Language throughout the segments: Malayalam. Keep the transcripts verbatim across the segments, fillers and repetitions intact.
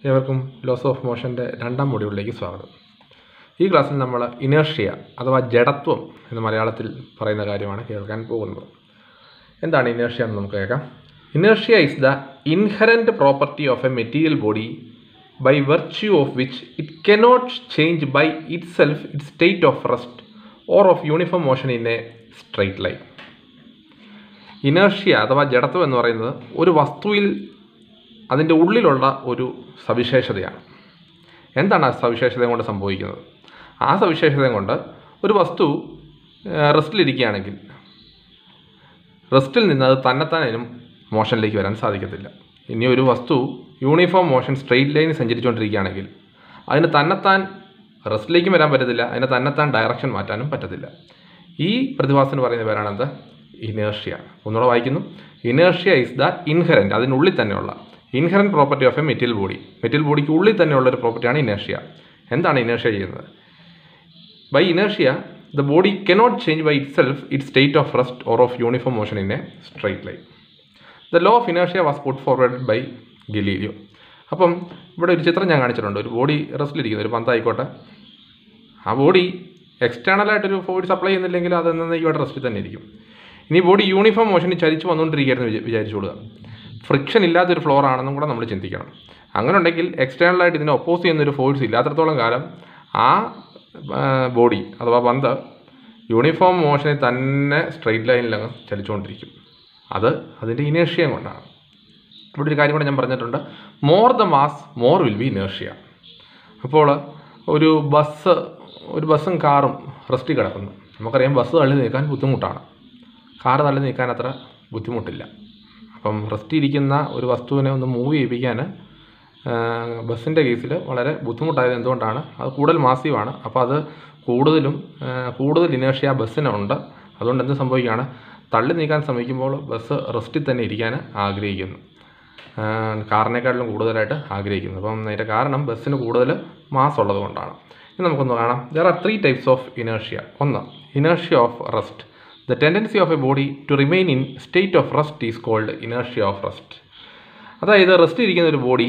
ഏവർക്കും ലോസ് ഓഫ് മോഷൻ്റെ രണ്ടാം മൊഡ്യൂളിലേക്ക് സ്വാഗതം. ഈ ക്ലാസ്സിൽ നമ്മൾ ഇനേർഷ്യ അഥവാ ജഡത്വം എന്ന് മലയാളത്തിൽ പറയുന്ന കാര്യമാണ് കേൾക്കാൻ പോകുന്നത്. എന്താണ് ഇനേർഷ്യ എന്ന് നമുക്ക് കേൾക്കാം. Inertia is the inherent property of a material body by virtue of which it cannot change by itself its state of rest or of uniform motion in a straight line. Inertia അഥവാ ജഡത്വം എന്ന് പറയുന്നത് ഒരു വസ്തുവിൽ അതിൻ്റെ ഉള്ളിലുള്ള ഒരു സവിശേഷതയാണ്. എന്താണ് ആ സവിശേഷത കൊണ്ട് സംഭവിക്കുന്നത്? ആ സവിശേഷത കൊണ്ട് ഒരു വസ്തു റെസ്റ്റിലിരിക്കുകയാണെങ്കിൽ റെസ്റ്റിൽ നിന്ന് അത് തന്നെത്താനും മോഷനിലേക്ക് വരാൻ സാധിക്കത്തില്ല. ഇനി ഒരു വസ്തു യൂണിഫോം മോഷൻ സ്ട്രെയിറ്റ് ലൈനിൽ സഞ്ചരിച്ചുകൊണ്ടിരിക്കുകയാണെങ്കിൽ അതിന് തന്നെത്താൻ റെസ്റ്റിലേക്കും വരാൻ പറ്റത്തില്ല, അതിന് തന്നെത്താൻ ഡയറക്ഷൻ മാറ്റാനും പറ്റത്തില്ല. ഈ പ്രതിഭാസത്തിന് പറയുന്ന പേരാണെന്ത്? ഇനേർഷ്യ. ഒന്നുകൂടെ വായിക്കുന്നു. ഇനേർഷ്യ ഇസ് ദ ഇൻഹെറൻറ്റ്, അതിനുള്ളിൽ തന്നെയുള്ള inherent property of a material body. Material ബോഡിക്ക് ഉള്ളിൽ തന്നെയുള്ള ഒരു പ്രോപ്പർട്ടിയാണ് ഇനേർഷ്യ. എന്താണ് ഇനേർഷ്യ ചെയ്യുന്നത്? By inertia the body cannot change by itself its state of rest or of uniform motion in a straight line. The law of inertia was put forward by Galileo. അപ്പം ഇവിടെ ഒരു ചിത്രം ഞാൻ കാണിച്ചിട്ടുണ്ട്. ഒരു ബോഡി റെസ്റ്റിലിരിക്കുന്നു, ഒരു പന്തായിക്കോട്ടെ. ആ ബോഡി എക്സ്റ്റേണലായിട്ടൊരു ഫോഴ്സ് അപ്ലൈ ചെയ്യുന്നില്ലെങ്കിൽ അത് എന്നേക്കുമായിട്ട് റെസ്റ്റിൽ തന്നെ ഇരിക്കും. ഇനി ബോഡി യൂണിഫോം മോഷനിൽ ചലിച്ച് വന്നുകൊണ്ടിരിക്കുകയായിരുന്നു വിചാ വിചാരിച്ചുകൊള്ളുക ഫ്രിക്ഷൻ ഇല്ലാത്തൊരു ഫ്ലോർ ആണെന്നും കൂടെ നമ്മൾ ചിന്തിക്കണം. അങ്ങനെ ഉണ്ടെങ്കിൽ എക്സ്റ്റേണലായിട്ട് ഇതിനെ ഒപ്പോസ് ചെയ്യുന്നൊരു ഫോഴ്സ് ഇല്ലാത്തടത്തോളം കാലം ആ ബോഡി അഥവാ പന്ത് യൂണിഫോം മോഷനിൽ തന്നെ സ്ട്രെയിറ്റ് ലൈനിലങ്ങ് ചലിച്ചുകൊണ്ടിരിക്കും. അത് അതിൻ്റെ ഇനേർഷ്യം കൊണ്ടാണ്. ഇവിടെ ഒരു കാര്യം കൂടെ ഞാൻ പറഞ്ഞിട്ടുണ്ട്. More the mass more will be inertia. അപ്പോൾ ഒരു ബസ് ഒരു ബസ്സും കാറും റെസ്റ്റിൽ കിടക്കുന്നു. നമുക്കറിയാം ബസ് തള്ളി നീക്കാൻ ബുദ്ധിമുട്ടാണ്, കാറ് തള്ളി നീക്കാൻ അത്ര ബുദ്ധിമുട്ടില്ല. അപ്പം റെസ്റ്റിരിക്കുന്ന ഒരു വസ്തുവിനെ ഒന്ന് മൂവ് ചെയ്യിപ്പിക്കാൻ ബസ്സിൻ്റെ കേസിൽ വളരെ ബുദ്ധിമുട്ടായത് എന്തുകൊണ്ടാണ്? അത് കൂടുതൽ മാസീവാണ്. അപ്പോൾ അത് കൂടുതലും കൂടുതൽ ഇനേർഷ്യ ബസ്സിനുണ്ട്. അതുകൊണ്ട് എന്ത് സംഭവിക്കുകയാണ്? തള്ളി നീക്കാൻ ശ്രമിക്കുമ്പോൾ ബസ് റെസ്റ്റിൽ തന്നെ ഇരിക്കാൻ ആഗ്രഹിക്കുന്നു, കാറിനേക്കാട്ടിലും കൂടുതലായിട്ട് ആഗ്രഹിക്കുന്നു. അപ്പം അതിൻ്റെ കാരണം ബസ്സിന് കൂടുതൽ മാസ് ഉള്ളത് കൊണ്ടാണ്. ഇനി നമുക്കൊന്ന് കാണാം. There are three types of inertia. ഒന്ന്, inertia of rest. The tendency of a body to remain in state of rest is called inertia of rest. അതായത് റെസ്റ്റ് ഇരിക്കുന്ന ഒരു ബോഡി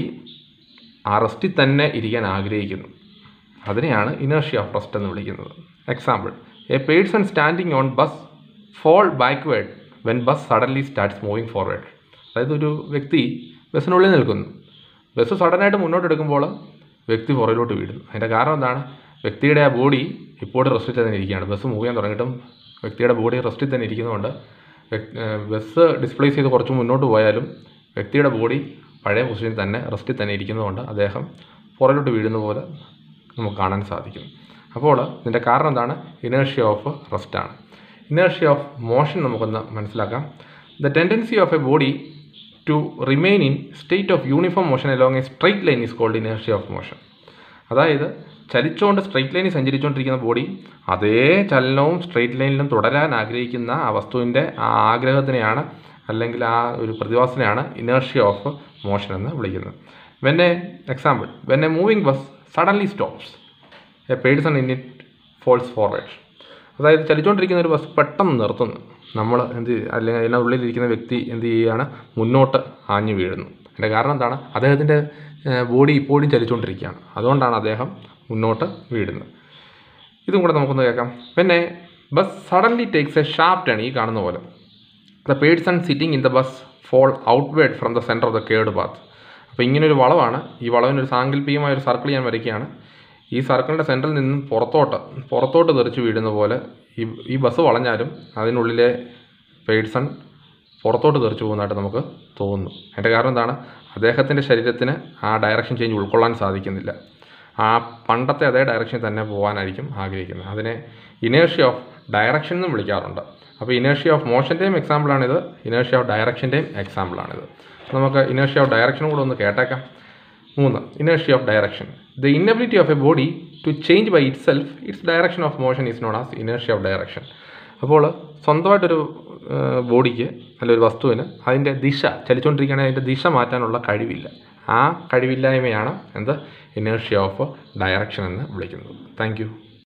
ആ റെസ്റ്റിൽ തന്നെ ഇരിക്കാൻ ആഗ്രഹിക്കുന്നു. അതിനെയാണ് ഇനേർഷ്യ ഓഫ് റെസ്റ്റ് എന്ന് വിളിക്കുന്നത്. Example, a person standing on bus fall backward when bus suddenly starts moving forward. അതായത് ഒരു വ്യക്തി ബസ്സിനുള്ളിൽ നിൽക്കുന്നു, ബസ് സഡനായിട്ട് മുന്നോട്ട് എടുക്കുമ്പോൾ വ്യക്തി പുറകിലോട്ട് വീഴുന്നു. അതിൻ്റെ കാരണം എന്താണ്? വ്യക്തിയുടെ ആ ബോഡി ഇപ്പോഴും റെസ്റ്റിൽ തന്നെ ഇരിക്കുകയാണ്. ബസ് മൂവ് ചെയ്യാൻ തുടങ്ങിയിട്ടും വ്യക്തിയുടെ ബോഡി റെസ്റ്റിൽ തന്നെ ഇരിക്കുന്നതുകൊണ്ട് ബസ് ഡിസ്പ്ലേസ് ചെയ്ത് കുറച്ച് മുന്നോട്ട് പോയാലും വ്യക്തിയുടെ ബോഡി പഴയ പൊസിഷനിൽ തന്നെ റെസ്റ്റിൽ തന്നെ ഇരിക്കുന്നതുകൊണ്ട് അദ്ദേഹം പുറകിലോട്ട് വീഴുന്ന പോലെ നമുക്ക് കാണാൻ സാധിക്കും. അപ്പോൾ ഇതിൻ്റെ കാരണം എന്താണ്? ഇനേർഷ്യ ഓഫ് റെസ്റ്റാണ്. ഇനേർഷ്യ ഓഫ് മോഷൻ നമുക്കൊന്ന് മനസ്സിലാക്കാം. The tendency of a body to remain in state of uniform motion along a straight line is called inertia of motion. അതായത് ചലിച്ചുകൊണ്ട് സ്ട്രെയിറ്റ് ലൈനിൽ സഞ്ചരിച്ചുകൊണ്ടിരിക്കുന്ന ബോഡി അതേ ചലനവും സ്ട്രെയിറ്റ് ലൈനിലും തുടരാൻ ആഗ്രഹിക്കുന്ന ആ വസ്തുവിൻ്റെ ആ ആഗ്രഹത്തിനെയാണ് അല്ലെങ്കിൽ ആ ഒരു പ്രതിഭാസത്തിനെയാണ് ഇനേർഷ്യ ഓഫ് മോഷൻ എന്ന് വിളിക്കുന്നത്. When a example, when a moving bus suddenly stops a person in it falls forward. അതായത് ചലിച്ചുകൊണ്ടിരിക്കുന്ന ഒരു ബസ് പെട്ടെന്ന് നിർത്തുന്നു. നമ്മൾ എന്ത് അല്ലെങ്കിൽ അതിൻ്റെ ഉള്ളിലിരിക്കുന്ന വ്യക്തി എന്ത് ചെയ്യുകയാണ്? മുന്നോട്ട് ആഞ്ഞു വീഴുന്നു. അതിൻ്റെ കാരണം എന്താണ്? അദ്ദേഹത്തിൻ്റെ ബോഡി ഇപ്പോഴും ചലിച്ചുകൊണ്ടിരിക്കുകയാണ്. അതുകൊണ്ടാണ് അദ്ദേഹം മുന്നോട്ട് വീഴുന്നത്. ഇതും കൂടെ നമുക്കൊന്ന് കേൾക്കാം. പിന്നെ bus suddenly takes a sharp turn. ഈ കാണുന്ന പോലെ the person sitting in the bus fall outward from the centre of the curved path. അപ്പോൾ ഇങ്ങനൊരു വളവാണ്. ഈ വളവിനൊരു സാങ്കല്പികമായ ഒരു സർക്കിൾ ഞാൻ വരയ്ക്കുകയാണ്. ഈ സർക്കിളിൻ്റെ സെൻറ്ററിൽ നിന്നും പുറത്തോട്ട് പുറത്തോട്ട് തെറിച്ച് വീഴുന്ന പോലെ ഈ ഈ ബസ് വളഞ്ഞാലും അതിനുള്ളിലെ പേഴ്സൺ പുറത്തോട്ട് തെറിച്ച് പോകുന്നതായിട്ട് നമുക്ക് തോന്നുന്നു. അതിൻ്റെ കാരണം എന്താണ്? അദ്ദേഹത്തിൻ്റെ ശരീരത്തിന് ആ ഡയറക്ഷൻ ചേഞ്ച് ഉൾക്കൊള്ളാൻ സാധിക്കുന്നില്ല. ആ പണ്ടത്തെ അതേ ഡയറക്ഷനിൽ തന്നെ പോകാനായിരിക്കും ആഗ്രഹിക്കുന്നത്. അതിനെ ഇനേർഷ്യ ഓഫ് ഡയറക്ഷൻ എന്നും വിളിക്കാറുണ്ട്. അപ്പോൾ ഇനേർഷ്യ ഓഫ് മോഷൻ്റെയും എക്സാമ്പിളാണിത്, ഇനേർഷ്യ ഓഫ് ഡയറക്ഷൻ്റെയും എക്സാമ്പിളാണിത്. നമുക്ക് ഇനേർഷ്യ ഓഫ് ഡയറക്ഷനും കൂടെ ഒന്ന് കേട്ടേക്കാം. മൂന്ന്, inertia of direction. The inability of a body to change by itself its direction of motion is known as inertia of direction. അപ്പോൾ സ്വന്തമായിട്ടൊരു ബോഡിക്ക് അല്ലെങ്കിൽ ഒരു വസ്തുവിന് അതിൻ്റെ ദിശ ചലിച്ചുകൊണ്ടിരിക്കുകയാണെങ്കിൽ അതിൻ്റെ ദിശ മാറ്റാനുള്ള കഴിവില്ല. ആ കഴിവില്ലായ്മയാണ് എന്ത്? ഇനേർഷ്യ ഓഫ് ഡയറക്ഷൻ എന്ന് വിളിക്കുന്നത്. Thank U.